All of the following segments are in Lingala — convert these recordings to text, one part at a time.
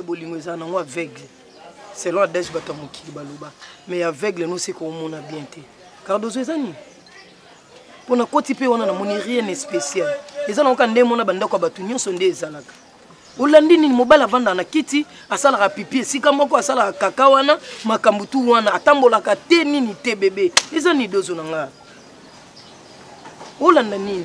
bolingo eza nango aveugle selon adage bato mokili baloba mais aveugle nous c'est qu'on mona bien te Cardozo eza nini pona koti pe wana na moni rien de spécial eza na okande mona banda kwa batu nyonso nde ezalaka olandi nini mobala vanda na kiti asala pipi sika moko asala kaka wana makambutu wana atambolaka te nini te bébé eza ni dozo na nga olanda nini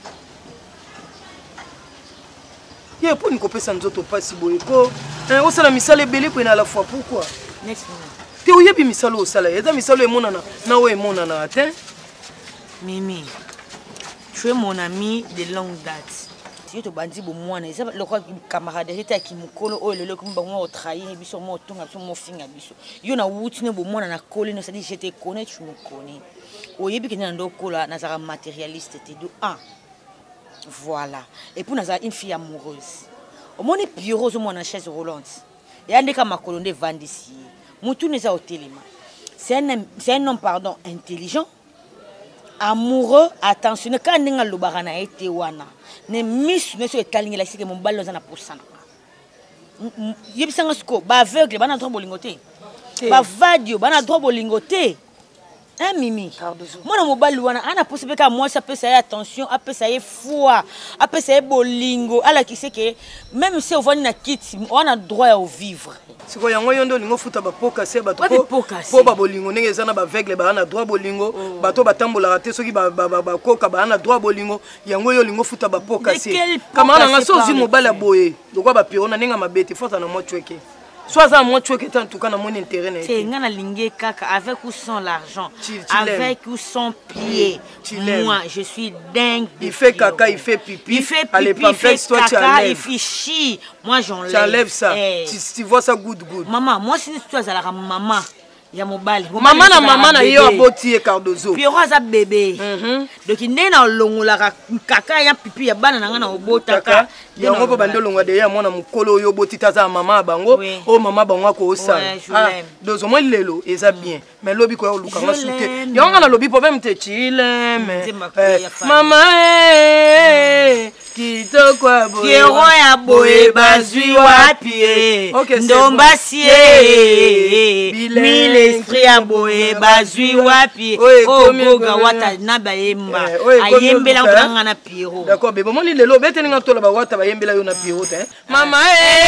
ye po ni kopesa nzoto pasi boye ko osala misala ebele pe na la fois pourquoi next minute te oyebi misala osala eza misala emonana na o emonana ate Mimi, tu es mon ami de longue date. Si tu bandis bon moi, c'est le quoi camaraderie qui me colle oh le comme bon moi trahir biso moi tonga biso moi finga biso. Yo na wutine bon moi na coller no ça dit je te connais tu me connais. Oyebi que ndo kola na za matérialiste te do ah. Voilà. Et pour naza une fille amoureuse. Au moins les bureaux au moins na chaise roulante. Et ande ka makolonde vandisi. Mutu neza au téléma. C'est un homme pardon intelligent. Amoureux, attentionné, quand on a le barana été wana, ne miss ne se talingi la sike mon ballon na posana. Yebisanga sko, ba aveugle, ba na droit bolingote. Ba vadio, ba na droit bolingote. Hein Mimi? Moi na mobile wana, ana possible ka moi ça peut ça attention, après ça y foi, après ça y bolingo, ala qui sait que même si on va na kit, on a droit à vivre. C'est quoi yango yondo lingo futa ba poka se ba to po ba bolingo ndenge ezana ba aveugle ba na droit bolingo bato batambola te soki ba koka ba na droit bolingo yango yo lingo futa ba poka se kama na ngaso zi mobile boye dokwa ba piro na ninga mabete fota na mo chweke soit ça moi chweke en tout cas na mon intérêt na c'est ngana lingé kaka avec ou sans l'argent avec ou sans pied moi je suis dingue il fait caca il fait pipi il fait pipi il fait caca il fait chi moi j'enlève tu enlèves ça tu vois ça good maman moi si tu as la maman ya mobali maman na yo aboti e Cardozo Pierrot za bébé donc ine na longola kaka ya pipi ya bana na ngana obotaka yango po bando longwa de ya mwana mukolo yo boti taza mama bango o mama bango ko osala dozo mo lelo eza bien mais lobi ko luka ngasute yango na lobi po même te chile mama kitoko aboye Pierrot ya boye bazui wapi ndombasie mille esprit aboye bazui wapi o goga wata na bayemba ayembela ngana na Pierrot d'accord bebo moni lelo beteni ngatola ba wata bayembela yo na Pierrot mama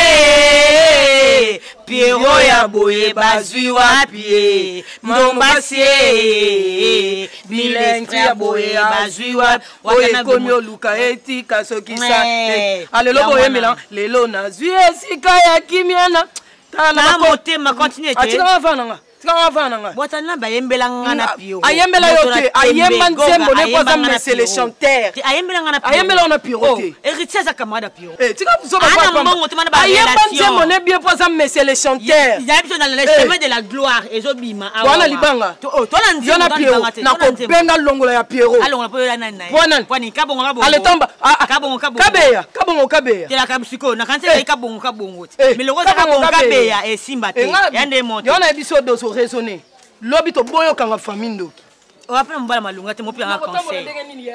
Pierrot ya boye bazui wapi ndombasie mille esprit aboye bazui wapi wata komi oluka eti kaso kisa alelo boyembela lelo na zui esika ya kimiana tala motema continue te atika avananga Botana bayembela ngana Pierrot. Ayembela yote, ayemba nzembo ne poza mais les chanteurs. Ayembela ngana Pierrot. Ayembela on a Pierrot. Héritier za camarade Pierrot. Tika buzo ba papa. Ayemba nzembo ne bien poza mais les chanteurs. Il habite dans le chemin de la gloire ezobima awa. Wana libanga. Tola nzembo na Pierrot. Na ko benga longola ya Pierrot. Alongola po yana nai. Kwani kabongo. Ale tamba. Kabeya. Tela kabusiko na kanse kabongo. Mais le rose kabeya et simba te. Yande monte. Yona biso doso raisonner lobi to boyo kanga famindo o apena mbala malunga te mopi anga conseil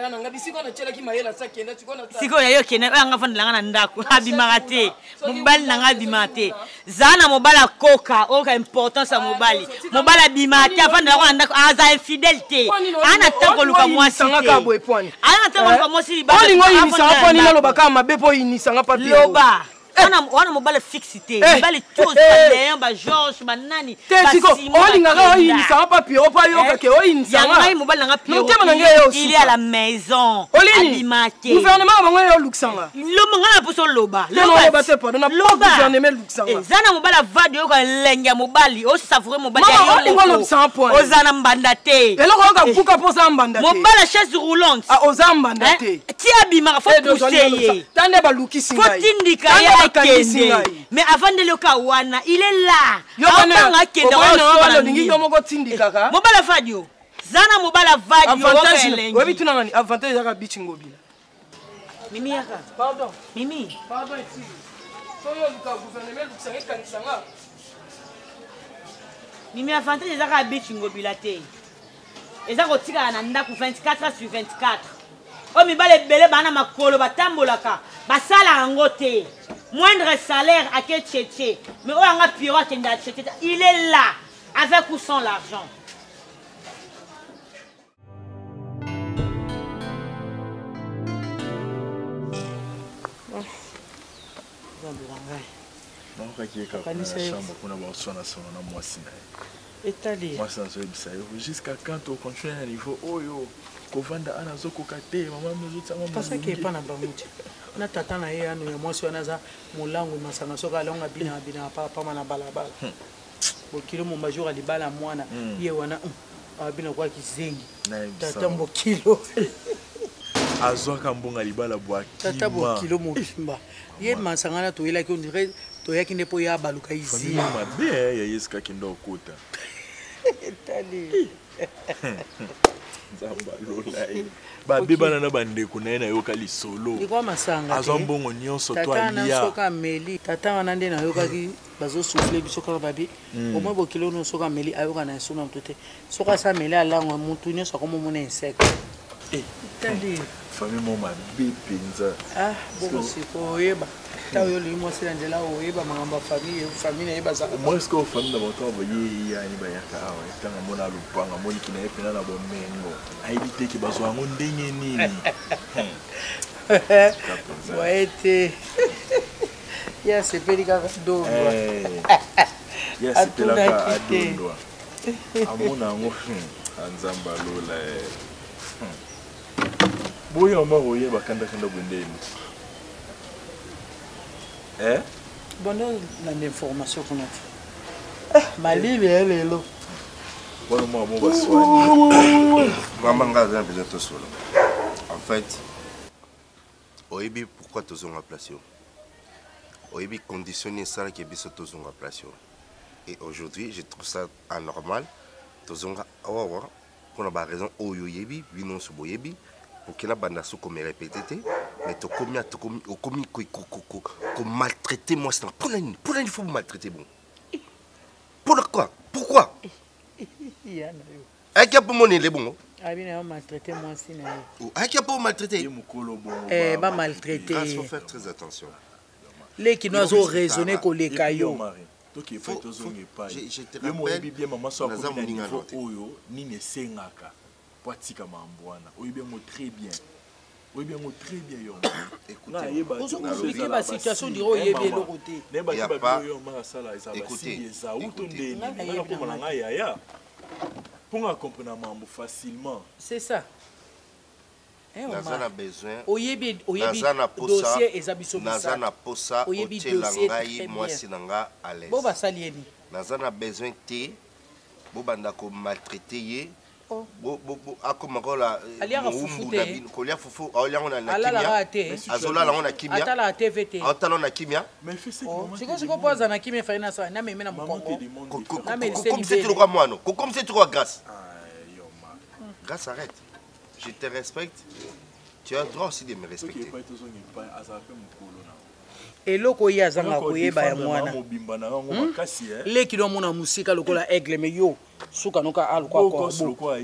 siko ya yo kena anga fanda ngana ndako abimaka te mobali nanga abima te zana mobala koka oka importance ya mobali abima te afanda ngana ndako aza infidèle te ana tango luka mwasi te ana tango luka mwasi ba olingo yinisanga poni nalobaka mabepo yinisanga papi loba wana mobile fixité mobile tous Léon ba Georges ba nani ba Simon olinga ini ça pas Pierrot pas yoka ke oyinisanga yanga mobile nanga Pierrot il est à la maison alimenté gouvernement bango yo luxanga loba ngana poso loba loba te pas na gouvernement luxanga zana mobile vade yo ka lenga mobile o savourer mobile yo o zana mbanda te eloko yoka kuka posa mbanda te mobile chaise roulante o za mbanda te ti abima faut pousser tande ba lukisi ngai faut tindika mais avant de le kawana il est là yobana kende ndingi yo moko tindika ka mobala fadio zana mobala vadio avantage webi tunangani avantage ya bichi ngobila mimi yaka pardon ici so yo luka gouvernement luksanga kanisanga mimi avantage ya bichi ngobila te eza kotika na ndako 24h/24 o mibale bele bana makolo batambolaka basala yango te moindre salaire à quel tchétché. Mais on a pire il est là, avec ou sans l'argent. Jusqu'à quand on continue à niveau oyo kovanda ana zokoka te mama mozotanga parce que pas na bamuti na tata na ye ano ya mwasi wana za molango masanga soka alonga bina pa na balabala bokilo mo major alibala mwana ye wana abina kwa kizengi tata mbokilo azwaka mbonga libala bwa tata bokilo mokimba ye masanga na toyela ki on dirait toyaki ndepo ya baluka izi famille mabe ya yeska kindo okota tali nzamba lolai babe bana na bandeko na ye na yoka lisolo azwa mbongo nyonso to alia soka meli tata wana nde na yokaki bazosufle biso kaka babi omoi bokilo no soka meli ayoka na esu na motu te soka sa meli alangwa motu nyonso akomomona insecte tali famille mo mabe mpenza bongo siko oyeba ta oyo limo sila nzela oyeba makambo ya famille na ye bazaka moi est-ce que famille na bato baye yani bayaka awa etanga mona lupanga moniki na ye pena na bomengo ayebi te ke bazwa yango ndenge nini boyete ya sepeli kaka dondwa ya sepelaka adondwa amona yango anzamba lola boye omaro oyeba kanda bwendeni Bon, on a l'information qu'on a fait. Malili, elle est là. En fait, Oyebi, pourquoi tu as une place? Oyebi conditionné ça qui est bien sur une place. Et aujourd'hui, je trouve ça anormal. Tu as pour la raison Oyebi, Vinon Suboyebi. Pour qu'il y ait des gens qui me répétent, mais tu as maltraité moi. Pourquoi il faut maltraiter bon? Pourquoi? Pourquoi? Est-ce qu'il y a pour mon élève bon? Ah bien, on maltraité moi aussi. Est-ce qu'il y a pour maltraiter? Pas maltraité. Il faut faire très attention. Les qui nous ont raisonné que les cailloux. Je te rappelle, Patika Mambouana, oui bien très bien. Oui bien très bien. Écoutez, la situation du roi est bien de côté. Pour comprendre Mambo facilement. C'est ça. Nazana besoin. Oyebi dossier ezabiso bisa. Nazana posa oyebi dossier moi sinanga à l'aise. Boba salieni. Nazana besoin te bobanda ko maltraiter. Akomakola kolia fufu oliango na kimia azola lango na kimia atala TVT atala na kimia mais fils siko poza na kimia faina sa na meme na mkongo na meme comme c'est trop moano comme c'est trop grâce grâce arrête je te respecte tu as le droit aussi de me respecter eloko ya zanga koyeba ya mwana leki no mona musika lokola aigle me yo suka noka alukwa ko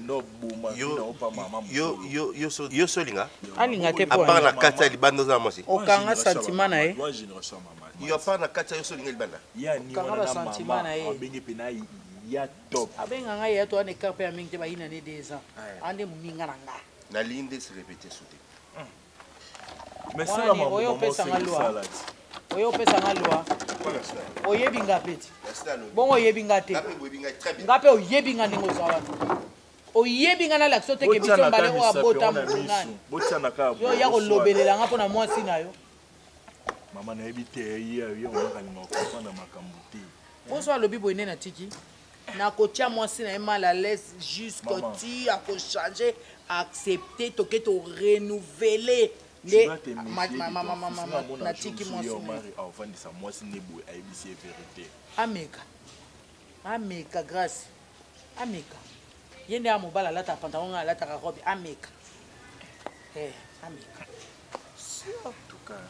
yo solinga alinga te po apart na kata libando za mosi okanga sentiment na ye yo apart na kata yo solinga libanda ya ni wana sentiment na ye abenge pena ya top abenga nga ya to ane carpe ya mingi te ba ina ne 2 ans ande muninga na nga na linde se répéter souté mais ça la maman oyo pesa nga loi oyebi nga peti bongo oyebi nga te nga pe oyebi nga ndenge oza wana oyebi nga na lakso teke biso mbale oyo abota mokunani yo ya kolobelela nga mpona mwasi na yo mama nayebi te yo omakalinga okofanda makambo te poso alobi boye nde natiki nakotia mwasi na ye mal à l'aise jusqu'au ti akochange accepter toke to renouveler les natiki mwasi nebo ayebisi vérité ameka grâce ameka ye nde ya mobala alata pantalon alataka robe ameka ameka en tout cas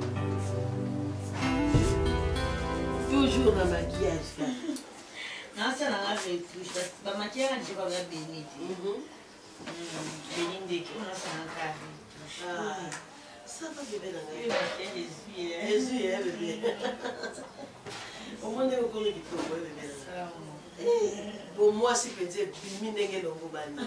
toujours dans le maquillage. ça n'a pas fait touche. Bah, ma tienne, je vais regarder Béni. Béni, on a ça en carré. Ça va bébé là. Oui, ma tienne, Jésus, bébé. Au moins, on est au coin du tour, bébé. Pour moi, si je dis, Bimi n'est pas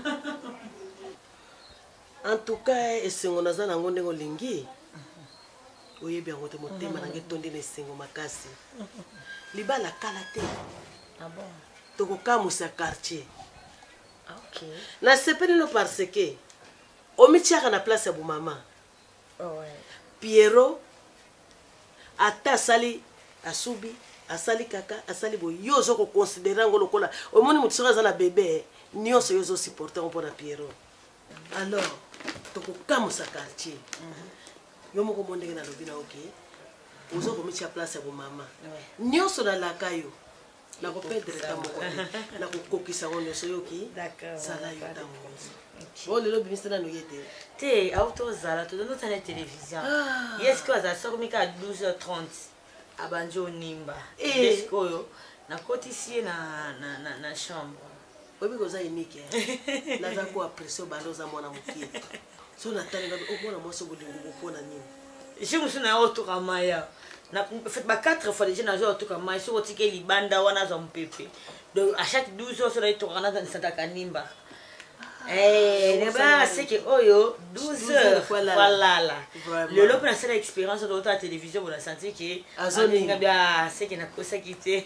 en tout cas, et si on a un angon de lingi, oui, bien, on te monte, mais on a tourné les singles makasi. Liba la kalate. Ah bon? Toko kamusa quartier. Ok. Na sepeli no parce que omichaka na place ya bu mama. Oh ouais. Piero ata sali asubi asali kaka asali bo yozo ko considérer ngolo kola omoni mutu soka za bébé nyonso yozo supporter on pona Piero. Alors toko kamusa quartier. Yo moko mondenge na lobina okay. Ozo ko micha place ya bu mama. Nyonso na lakayo. Na ko perdre ta moko. Na ko kokisa on nyonso yoki. D'accord. Sala yo ta moko. Oh lelo bimisana no yete. Te auto zala to dans la télévision. Yes que ça sort mika 12h30. Abanjo nimba. Est-ce que na côté ici na chambre. Obi ko za unique. Na za ko apprécier baloza mwana mukie. So na tani ngabe okona moso bolingo bopona nini. Je me suis na auto kamaya. Na fait ba 4 fois déjà na auto kamaya so otike libanda wana za mpepe. Donc à chaque 12 heures so na to kana dans Santa Kanimba. Eh, c'est que oyo 12 heures voilà. Le lot pour la expérience de la télévision pour la santé qui c'est qu'il n'a pas ça quitté.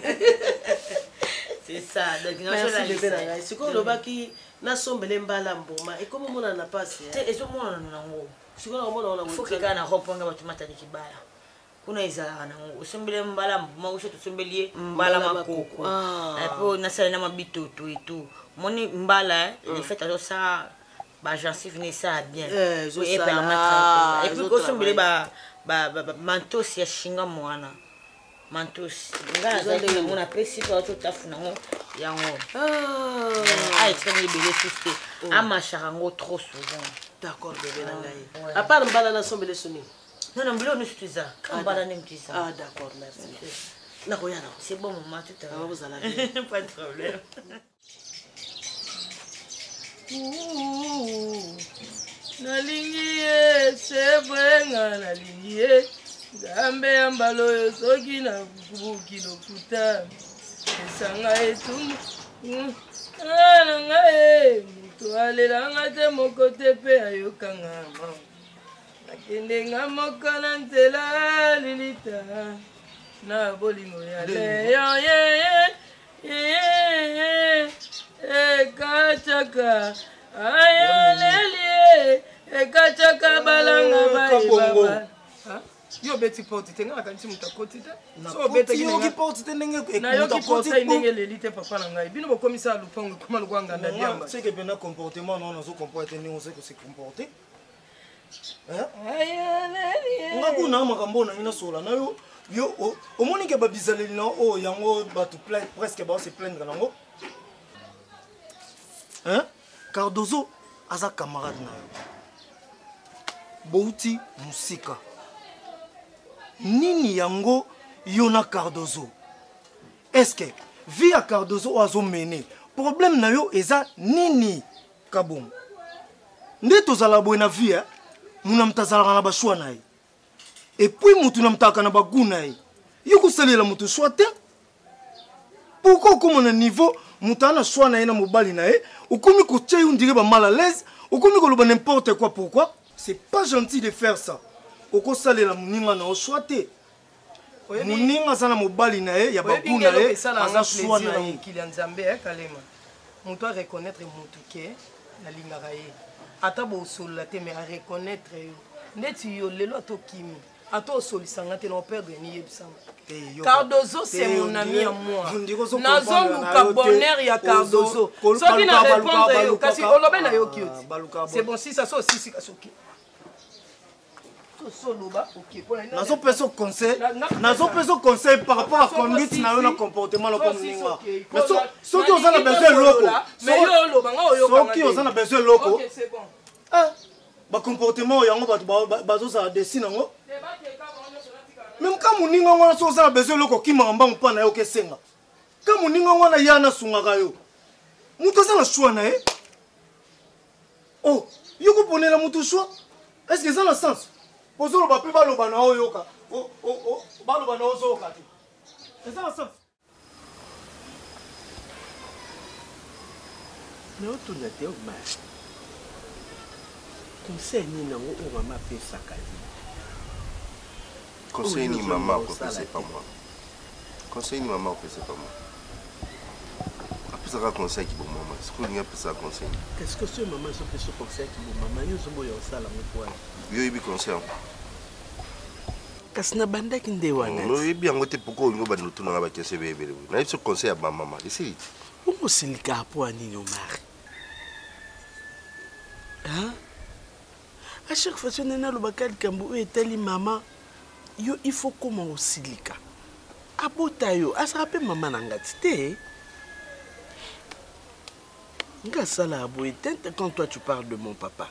C'est ça. Donc merci bébé là. C'est quoi le baki na sombele mbala mboma et comment on a passé. Et so mona nango. C'est quoi on a faut que kana hoponga batu matani kibaya. Kuna izala nango usombele mbala mboma usho tusombelie mbala makoko. Et puis na sala na mabito et tout. Moni mbala il fait alors ça ba gencive venir ça bien et permettre et puis ko sombele ba mantos ya shinga mwana mantos ngaza de mon apprécie pas tout afuna ngo yango ah c'est bien belé tout à macharango trop souvent. D'accord bébé na ngai à part mbala na sombele soni non mbilo ne c'est ça mbala ne c'est ça. Ah d'accord merci na ko yana c'est bon maman tout à l'heure vous allez pas de problème. Nalingi ye sebrenga nalingi ye Zambe ya mbalo yo soki na buki lokuta esanga etumu nanga ye mutu alelanga te moko te pe ayokanga nakende nga moko na nzela lilita na bolingo ya leyo ekachaka ayoleli ekachaka balanga baibaba yo beti porte tenga nakanisi mutu akoti te so beti yoki porte te ndenge nayoki porte ndenge leli te papa na ngai bino bokomisa lupango koma lukwanga na biamba c'est que pena comportement non nazo comporter ndenge on sait que c'est comporter ngakuna makambo na ina sola na yo omoni ke babizaleli na o yango batu presque ba se plaindre nango Cardozo aza camarade na yo bouti musika nini yango yona Cardozo est-ce que via Cardozo azo mené problème na yo eza nini kabom nde tozala boye na vie muna mtazala na bashwa na ye et puis mutu na mtaka na bagu na ye yoko salela mutu swate pourquoi comme na niveau mutana choix na ye na mobali na ye okomi ko tche on dirait ba mal à l'aise okomi ko loba n'importe quoi pourquoi c'est pas gentil de faire ça oko salela muninga na oswate muninga sana mobali na ye ya bagu na ye aza choix na ye kili nzambe kalema mutu a reconnaître mutu ke na lingaka ye ata bo solola te mais à reconnaître yo ndeti yo lelo to kimi ato solisanga te no perdre ni yebisanga Cardozo c'est mon ami à moi nazo luka bonheur ya Cardozo soki na répondre yo kasi olobe na yo kioti c'est bon si ça so si kasoki soloba OK nazo peso conseil par rapport à conduite na yo na comportement na comme ninga mais soki ozana besoin loko mais yo loba nga oyo soki ozana besoin loko OK c'est bon ba comportement yango bazo za dessiner ngo même quand moninga wana so ozana besoin loko kimaka mbangu mpa na yo kesenga ka moninga wana ya nasungaka yo moto azala shwa na ye oh yo koponela moto shwa est ce que eza na sens ozoloba mpe baloba na oyoka baloba na ozoyoka te eza na sens mais otuna te oma conseil nini nango oyo mama apesaka ye conseil ni maman c'est pas moi conseil ni maman c'est pas moi apesaka conseil ki bo mama sikolingi apesaka conseil qu'est-ce que ce maman azopesa conseil ki bo mama yo ozoboya osala ngo po wana yo oyebi conseil kasi nabandaki nde wana oyebi yango te pourkoi olingi obanda otunanga bakese ebele nayebi so conseil ya bamama esili te omosilika po anini omari à chaque fois que nena lobaka likambo oyo etali mama yo il faut koma osilika abota yo asala mpe mama na ngati te nga sala ya boye tente quand toi tu parles de mon papa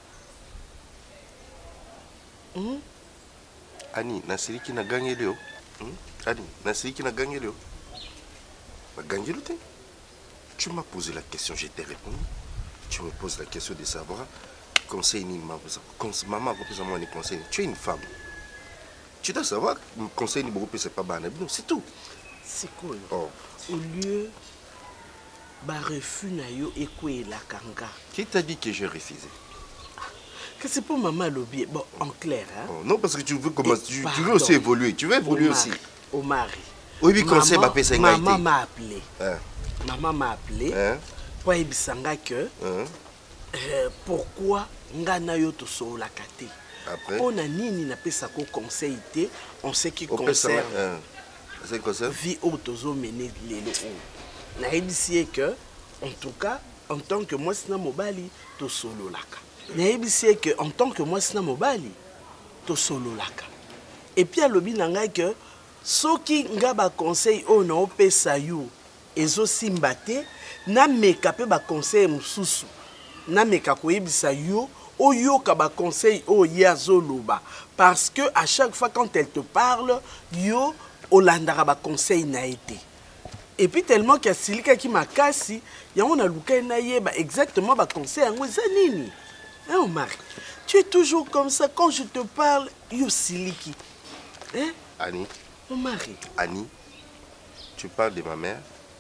Ani nasiliki na gangeli yo Ani nasiliki na gangeli yo bagangeli te tu m'as posé la question je t'ai répondu tu me poses la question de savoir conseil ni maman maman a moi les conseils tu es une femme tu dois savoir conseil ni beaucoup c'est pas banal non c'est tout c'est cool au lieu ba refus na yo ekwela kanga qui t'a dit que j'ai refusé que c'est pour maman lobby bon en clair hein non parce que tu veux comment tu veux aussi évoluer tu veux évoluer aussi au mari oui oui conseil m'a fait maman m'a appelé pour ebisanga que pourquoi ngana yo to so la kate après on a nini na pesa ko conseil té on sait qui concerne c'est quoi ça vie autozo mener lelo na ebisi que en tout cas en tant que moi sina mobali to solo laka na ebisi que en tant que moi sina mobali to solo laka et puis alobi na ngai que soki nga ba conseil o na opesa yo ezo simbate na meka pe ba conseil mususu na meka koyebisa yo oyoka ba conseil o yazoloba parce que à chaque fois quand elle te parle yo olandaka ba conseil na été et puis tellement qu'il y a silika qui makasi yango na luka na yeba exactement ba conseil yango zanini hein Omar tu es toujours comme ça quand je te parle yo siliki hein Annie Omar Annie tu parles de ma mère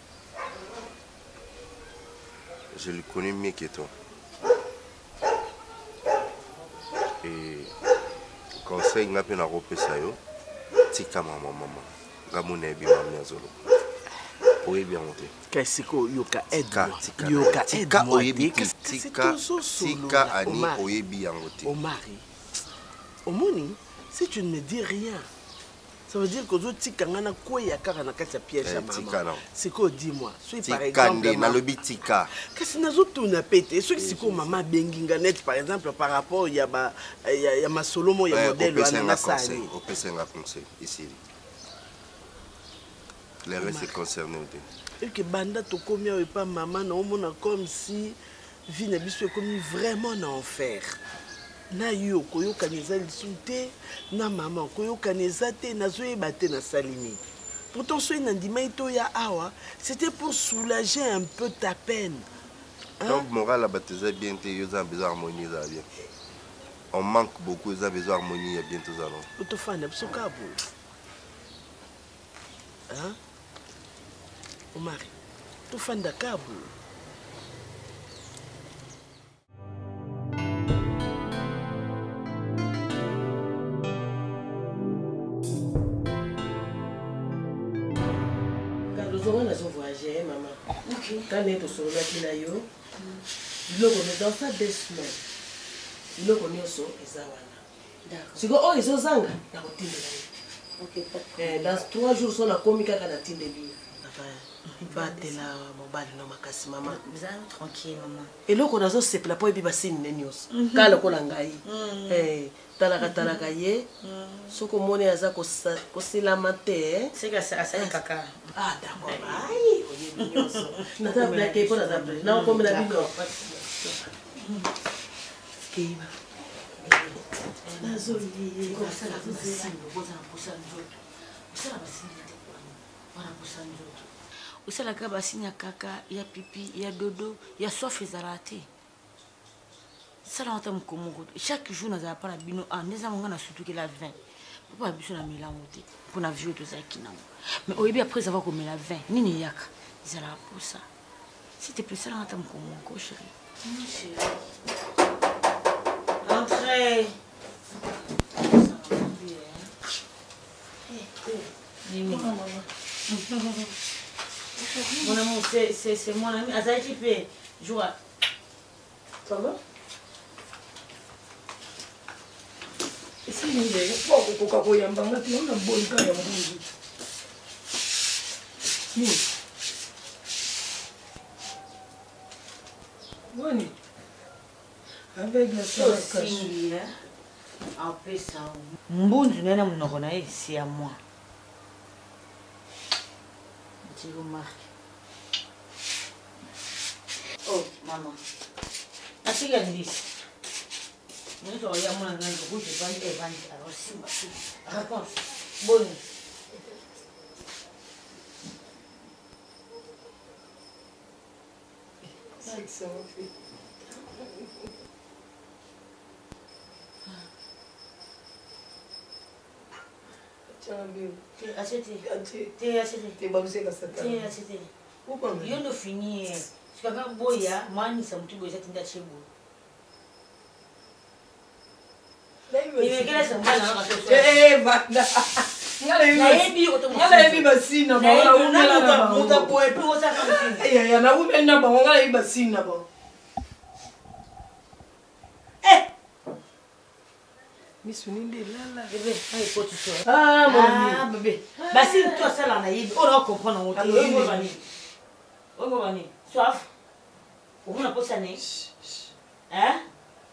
je le connais mieux que toi et conseil nga pe na kopesa yo tika maman ngamona ebi mama azolo oyebi yango te kasi ko yoka aide tika oyebi tika Ani oyebi yango te Omari omoni si tu ne me dis rien ça veut dire que zo tika ngana koya kaka na kati ya piège ya maman c'est quoi dis-moi soit par exemple na lobi tika kasi nazo tuna pete soit si ko maman benginga net par exemple par rapport ya ba ya masolomo ya modèle wana na sani opesenga conseil ici les restes concernés et que banda to komia et pas maman na omona comme si vie na biso comme vraiment en enfer na yo koyoka neza lisute na maman koyoka neza te na zoyeba te na salimi pourtant soy na ndima ito ya awa c'était pour soulager un peu ta peine donc moral baptisé bien te yo za besoin harmonie za bien on manque beaucoup za besoin harmonie ya bientôt ça non utofana bisoka bo hein Omar tofanda kabo Quand nous voyagé, maman. Quand nous sommes sortis, nous sommes dans ça 2 semaines. Nous sommes sur D'accord. Si vous avez des zanga, dans 3 jours, on a commis à la tine de lui. batela mobali no makasi mama tranquille maman eloko nazo sepela po ebi basini nenyos kala kola ngai talaka ye soko mone aza kosilama te sika asali kaka d'accord ai oyebi nyonso natabla ke po natabla na komela bino keiba nazo yi ko sala basini boza na posa nzoto sala basini te kwa wana posa nzoto osalaka basini ya kaka ya pipi ya dodo ya soif ezala te salaka ta mokomoko chaque jour nazala mpa na bino nde eza monga na sutukela 20 mpo na biso na milango te mpo na vie oyo tozalaki nango mais oyebi après avoir komela 20 nini eyaka ezalaka posa s'il te plaît salaka ta mokomoko chéri entrez. Mon amour, c'est mon ami. Azaïti peut jouer. Ça va? Ici, il est pas au Coca-Cola, on a bon cas à manger. Oui. Avec la sauce cachée. Après ça, mbundu nena munoko na ye c'est à moi. Tu remarques. Oh maman. Asiga ndisi. Nito ya mwana ngani ko je bandi e bandi alors si ma fille. Raconte. Bonne. C'est ça ma fille. Yo no fini sikaka boya mani sa mtu boya tinda chebo nimekela sambana na kato banda ngala yebi basina ba wala umela na muta boye po sa ka ya na umela ba ngala yebi basina ba Missuninde lala bébé ay potu so mon bébé basi toi ça là na yibi on va comprendre on va bani soif on a pas ça né hein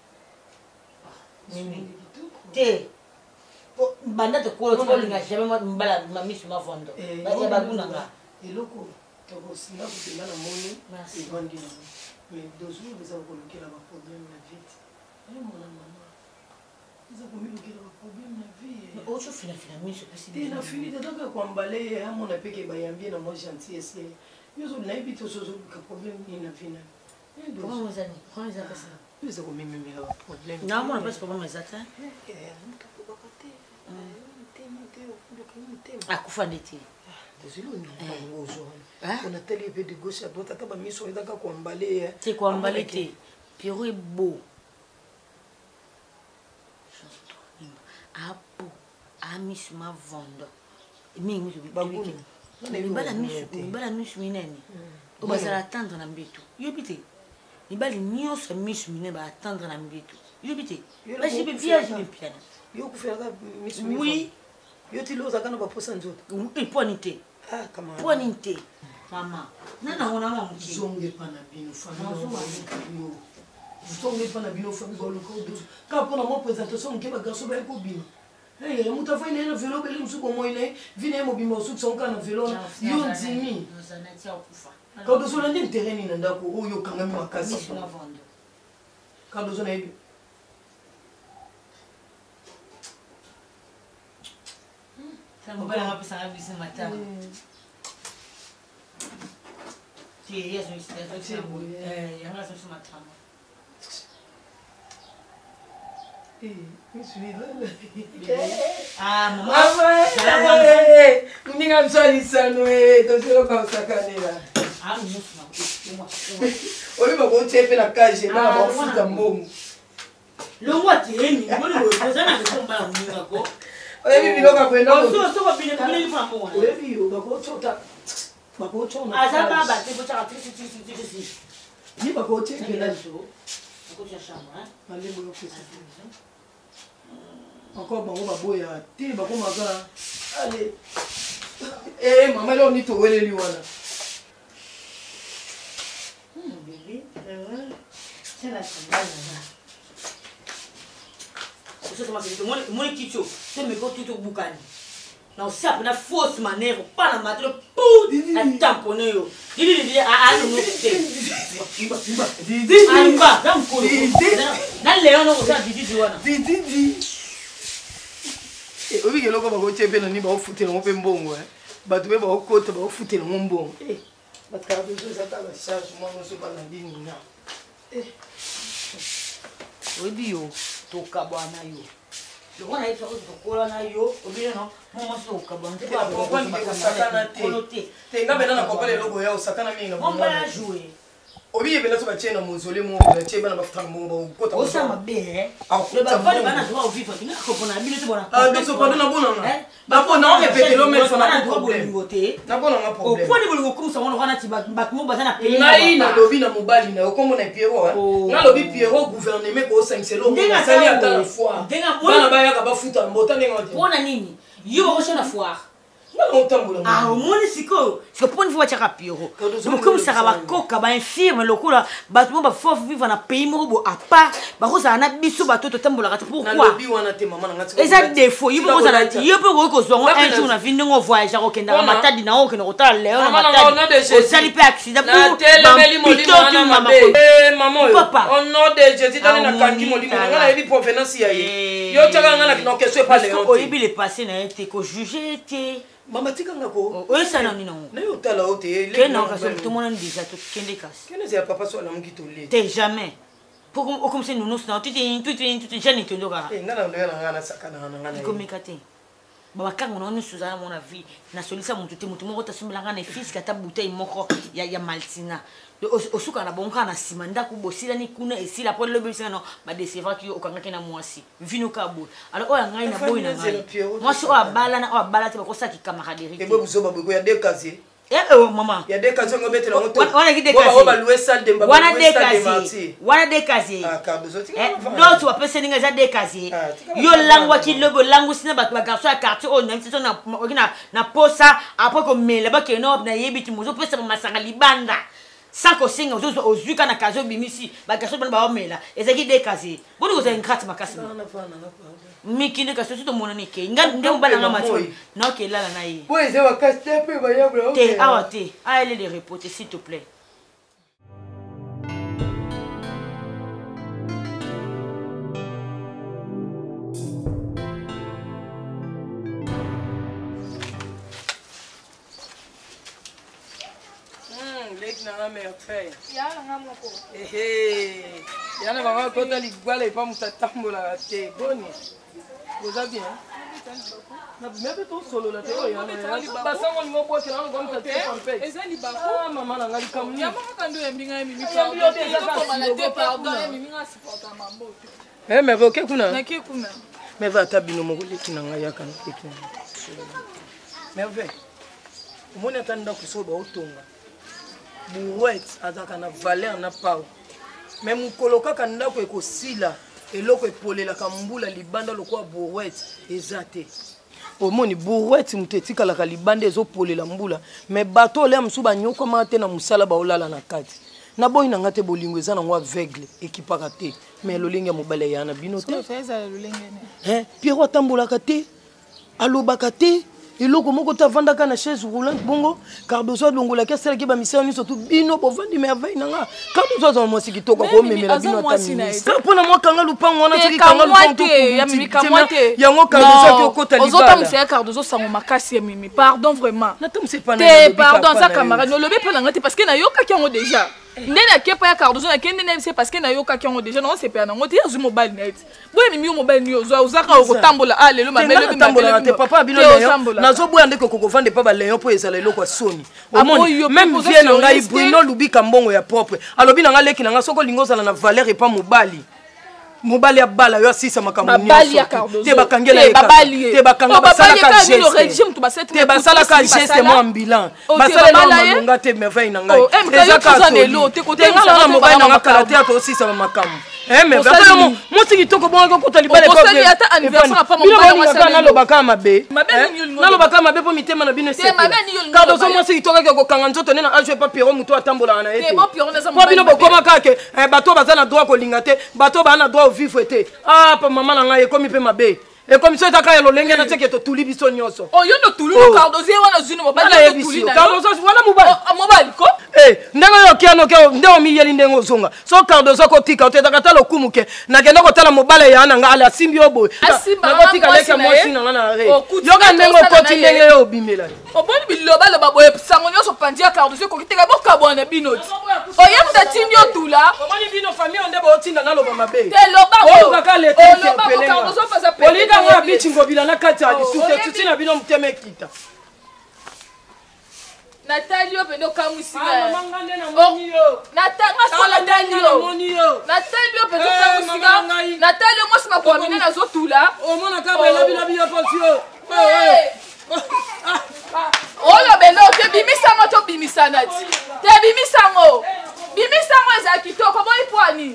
te banda te ko to linga jamais mbala mamisu mafondo ya baguna nga eloko to singa kutenga na moni evandi na mais deux jours les avons coloqué là ba problème na vite mon maman ils ont mis le problème na vie autre fina miso possible na fini de donc kwambale à mon apeke bayambie na moi gentillesse yozo na ibito sozo ka problème ni na vie na comment vous allez comment ça passe ils ont mis le problème non moi pas problème exact akufa ndeti on a tellement peu de gauche à droite ata ba miso ezaka kwambale te kwambale te Pierrot est beau apo amisu mavondo mingi baguna mibala misu minene obazala attendre na mbeto yobi te mibali nyonso misu minene baattendre na mbeto yobi te bajibe viage piana yo kufelaka misu oui yo ti lozaka na baposa nzoto poni te poni te mama nana ona mama zonge pana bino famille zonge pana bino famille boloko ka pona mo présentation ke ba garçon ba ko bino mutu afai na ye na velo obeli mosuku omoi na ye vi na ye mobimba osuki songo kaka na velo yo ndimi kadozo na nde ntere nini na ndako oyo okangami makasi kadozo na yebi ninga mswalisano tosiloko usakanela oyo bakotie mpe na kage bana bafuta mbongo oyebi biloko akwendaoyebi yo bakocota ni bakotie mpelazo malembo yopesa encore bango baboya te bakomaka ale mama leo ni toweleli wana moni kicho te meko tuto bukani na usapu na fausse manœuvre pas la matro pou na tamponne yo didi no te alba dam ko na leon no sa didi wana obi keloko bakotie mpe na ni baofutela ngo mpe mbongo bato mpe baokota baofutela ngo mbongo Cardozo ça la charge moi on se pas la ligne là. Obi yo to kabana yo. Le roi na ifako to kola na yo, obi no, mo so kabana. Ba comprendre que sakana te. Te nga bena na kopele logo ya sakana minga. On va jouer. Obi yebela so ba tiena mozole mo ba tie bana ba futanga mo ba kota. O sa mabe eh. Le ba fali bana droit au vivre. Tinga ko bona bino to bona. Ah donc so pas na bona na. Ba po na répéter lo mais ça na problème. Na bona na O problème. po ni bolo ko sa wana ti ba mo ba na payer. Ngai na lobi na mobali na ko mona Pierrot. Na lobi Pierrot gouvernement ko 5 selo. Sali ata la foi. Bana ba ya ka ba futa mbota ndenga. Pona nini? Yo ko na foire. Ah, au monde siko. C'est pour une fois tu as Pierrot. Comme ça va coca ba infirme lokula ba tout ba faut vivre na pays mo à part ba ko ça na biso ba to tambola kati pourquoi? Na lobi wana te maman ngati. Eza défaut, il faut ça na ti. Il peut ko zo un jour na vinde ngo voyage ko kenda matadi na o ke no ta le na matadi. O sali pe accident pour maman. Eh maman. Au nom de Jésus donne na kangi molimo ngana ebi provenance ya ye. Yo tshaka ngana no question pas le. O ibi le passé na été ko juger te. Mama tika ngako. O ça non non. Na yo tala o te. Que non, parce que tout le monde déjà tout kende casse. Kene c'est papa so la mki to le. T'es jamais. Pour comme c'est nous nous non tu jeune tu ndokara. Eh ngana ndo ngana sakana ngana. Comme kate. Baba kanga no suzana mon avis. Na solisa mutu te mutu moko tasumbilanga na fils kata bouteille moko ya maltina. Osuka na bonka na simanda ku bosila ni kuna esila po le bisana no ba décevoir ki okanga kena mwasi. Vino kabo. Alors oya ngai na boy na ngai. Moi so abala na abala te ba ko saki camaraderie. Et bobo zo babo ya décasé. Maman. Il y a des cas où mettre la moto. On a qui décasé. On va louer salle de mbaba. On a décasé. On a décasé. Ah Cardozo. D'autres va penser ninga za décasé. Yo langwa ki lobo langu sina ba garçon à quartier on même si na posa après ko mele ba ke no na yebiti muzo pesa masanga libanda. Sans que singa aux zuka na kazo bimisi ba garçon ba mela. Ezaki décasé. Boni ko za incrate makasi. Miki ne kaso to mona nike ngande mbala nga macho na ke lala na yi boy ze wa kaste pe ba ya bro te awate allez les reporter s'il te plaît. leki na nga mère frère ya nga moko yana banga kota ligwala ipa mutatambola te boni goza bien na mebe to solo la te oya basango ni ngobo ke na ngo mtate pompe ezali bako mama na ngali kamuni ya mama kando ya mbinga mimi pardon to malade pardon mimi nga supporta mambo mais voke kuna na ki kuna mais va tabino mo leki na nga yaka na leki mais ve mona tanda kusoba otonga Bourouette azaka na valeur na pao même koloka kanda ko ekosila eloko epolela kambula libanda lokwa Bourouette ezate omoni Bourouette mutetika la libanda ezopolela mbula mais bato le msu banyoko mate na musala ba olala na kati na boy na ngate bolingo eza na ngwa aveugle ekipaka te mais lolinga mobale yana bino te Pierrot atambola te alobaka te eloko moko ta vandaka na chaise roulante bongo Cardozo longola ke sala ke ba misio ni surtout bino bo vandi merveille nanga Cardozo za mo sikitoko ko memela bino ta ministre pona mo kanga lupango wana tiki kanga lupango ya mimi kamwate yango Cardozo ke okota libala ozota msia Cardozo sango makasi ya mimi pardon vraiment na tam c'est pas na pardon za camarade no lobe pe na ngati parce que na yoka ki yango déjà ndena kepa ya Cardozo na kende na c'est parce que na yoka ki yango déjà non c'est pas na ngoti yazu mobile net boye mimi mobile ni ozo ozaka okotambola alelo mamelo tambola te papa bino nazo boya ndeko kokovande pa ba leon po ezala eloko soni omoni même vie na ngai Bruno lubika mbongo ya propre alobi na nga leki na nga soko lingo zala na valeur et pas mobali mobali ya bala yo asisa makambo nyonso te bakangela te bakanga basala ka geste te basala ka geste mo ambulant basala na malunga te merveille na ngai ezaka te ngala na mobali na nga kala te to asisa makambo mais vraiment mo tiki toko bongo ko talibale ko osali ata anniversaire pa mobali mo sala na lobaka mabe na lobaka mabe po mitema na bino c'est Cardozo mo tiki toko ko kanga nzoto ne na ajwe pa Pierrot muto atambola na ete po bino bokoma kake bato bazana droit ko linga te bato bana droit vivre te ah pa mama na ngai ekomi pe mabe Et comme ça, tu as l'olenge na teke to tuli biso nyonso. Oh, yo no tulu no Cardozo wana zuni mobali Voilà, no tuli na. Cardozo voilà mobali. Mobali ko? Ndenge yo kiano ke ndenge mi yeli ndenge ozonga. So Cardozo ko tika oteka tala okumuke. Na kenda ko tala mobali ya nga ala simbi obo. Na ko tika leka mosi na na re. Yo ka ndenge okoti ndenge yo bimela. Oboni biloba loba boye sango nyonso pandi ya Cardozo ko kiteka bokabwana binoti. Oye mutati nyo tula. Omani bino famille onde bo tinda na loba mabe. Te loba ko. O ka lete loba Cardozo faza pe. Olida nga bichi ngobila na kati ya lisuke tutina bino mteme kita. Nathalie yo pendo kamusika. Ah manga nde na moni yo. Nathalie yo pendo kamusika. Nathalie moi c'est ma commune na zotula. O mona ka bela bila pasio. Olo beno te bimisango to bimisanati. Te bimisango. Bimisango eza kitoko boy poani.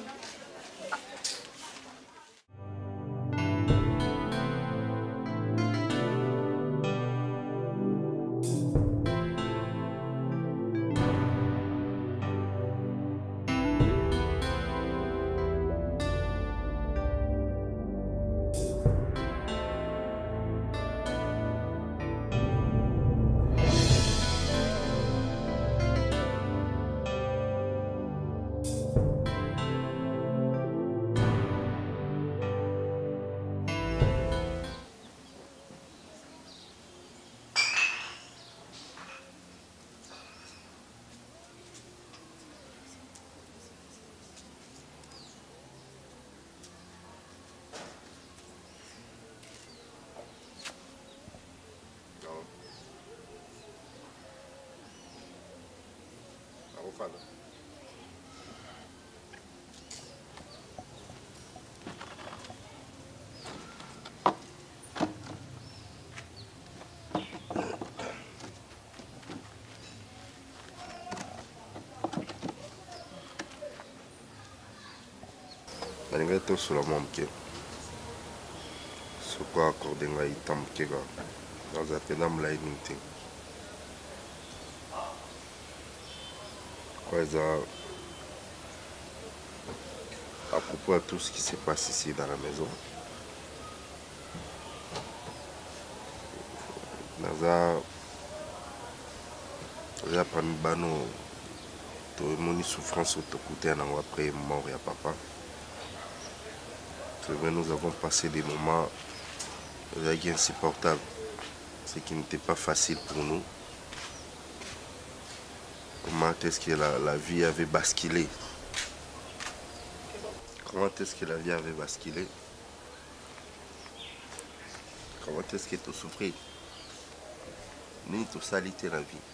Balinga tosola mwa moke soko akorde ngai ntan moke kaka naza mpena molai mingi te eza à propos de tout ce qui se passe ici dans la maison. Naza parmi bano moni souffrance autocoûté après mort et papa. Nous avons passé des moments insupportables, ce qui n'était pas facile pour nous. Comment est-ce que la vie avait basculé? Comment est-ce que la vie avait basculé? Comment est-ce que tu souffrais? Ni tu salité la vie.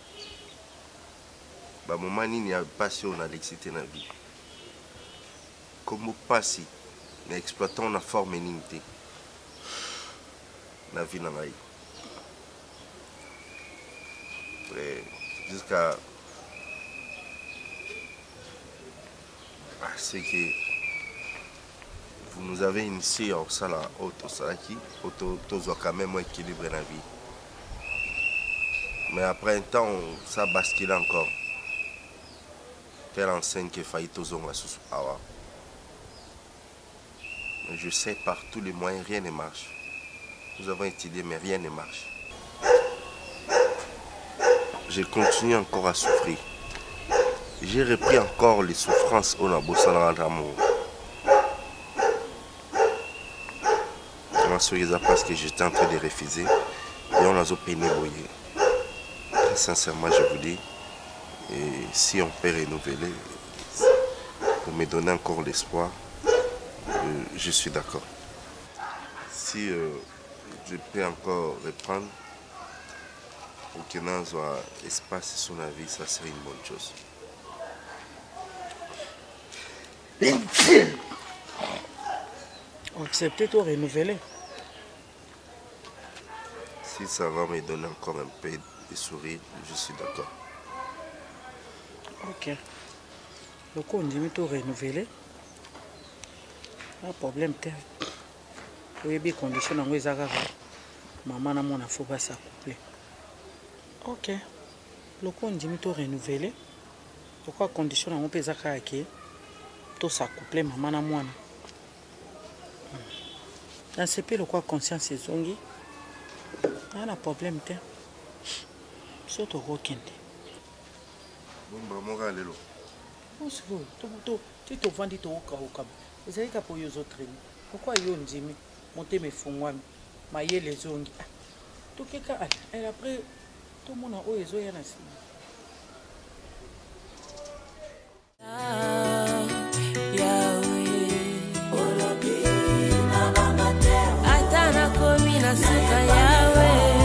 Bah moment ni a passion à l'excité la vie. Comme passer, mais exploitant la forme unité. La vie n'a pas. Jusqu'à ce que vous nous avez initié en sala auto salaki auto quand même équilibre la vie. Mais après un temps ça bascule encore. Telle enseigne qui faillit aux ongles sous awa. Mais je sais par tous les moyens rien ne marche. Nous avons étudié mais rien ne marche. Je continue encore à souffrir. J'ai repris encore les souffrances au Nabosana d'amour. Parce que j'étais en train de refuser et on a peiné boyer. Très sincèrement, je vous dis, et si on peut renouveler, pour me donner encore l'espoir, je suis d'accord. Si je peux encore reprendre, pour que nous ayons espace sur la vie, ça serait une bonne chose. Accepter de renouveler. Si ça va me donner encore un peu de sourire, je suis d'accord. Ok. Donc on dit de renouveler. Pas problème. Il y a des conditions dans les agarres. Maman n'a pas faut pas s'accoupler. Ok. Donc on dit de renouveler. Pourquoi condition dans les agarres qui tout s'accoupler maman n'a pas. Dans ce pays, le quoi conscience est zongi. Il y a un problème. Surtout au Kende. Bon, mon gars, Lélo. Tu te vends au Kaokab. Vous savez qu'à pour les autres, pourquoi ils ont dit, monter mes fonds, mailler les ongles. Tout quelqu'un, et après, tout le monde a eu les ongles. Atana komi na suka yawe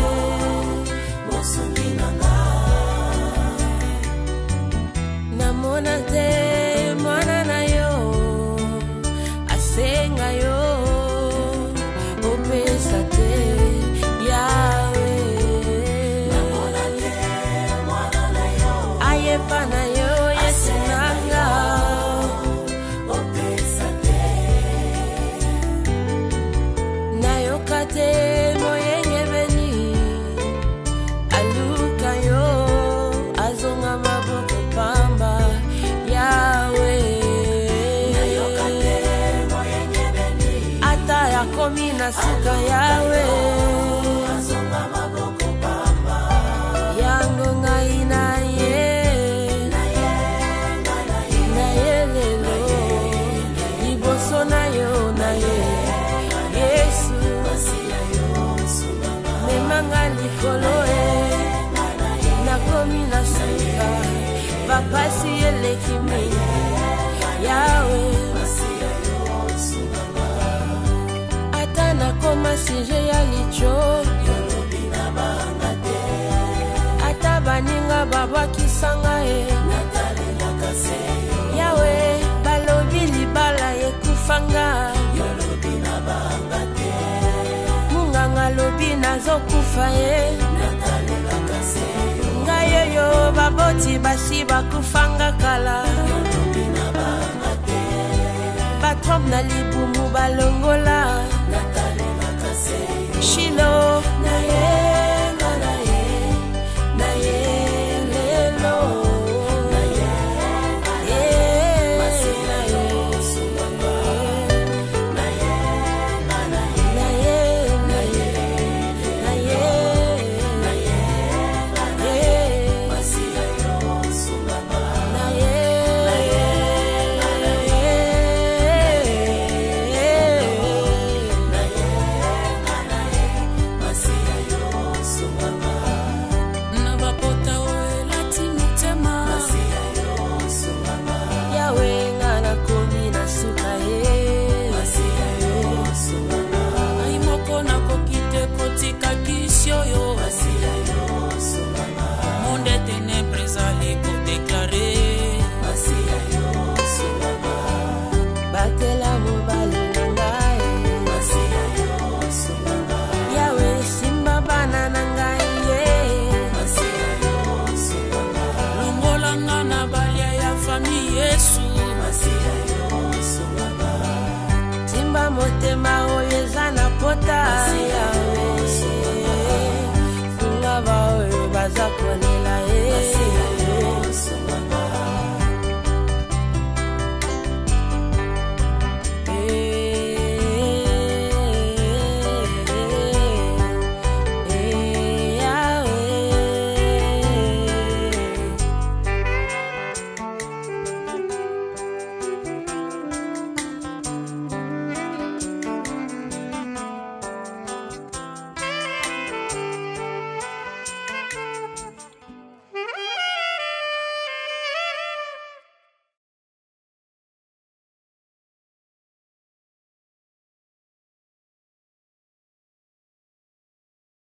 namona te mwana na yo asenga yo opesa te yawe namona te mwana na yo ayepa na yo yesinanga opesa te nayoka te moyenge beni aluka yo azonga maboko pamba yawe nayoka te moyenge beni ata yakomi na suka yawe azonga maboko pamba yango ngai na ye lelo liboso na yo na ye Yesu memanga likolo nakomi na suka bapasi eleki mingi yawe ata nakoma sije ya licho ata baninga babwakisanga yawe balobi libala ekufanga munganga lobi nazokufa ye ngai oyo baboti basi bakufanga kala batromp na libumu balongola shilo na ye lelo motema oyo eza na pota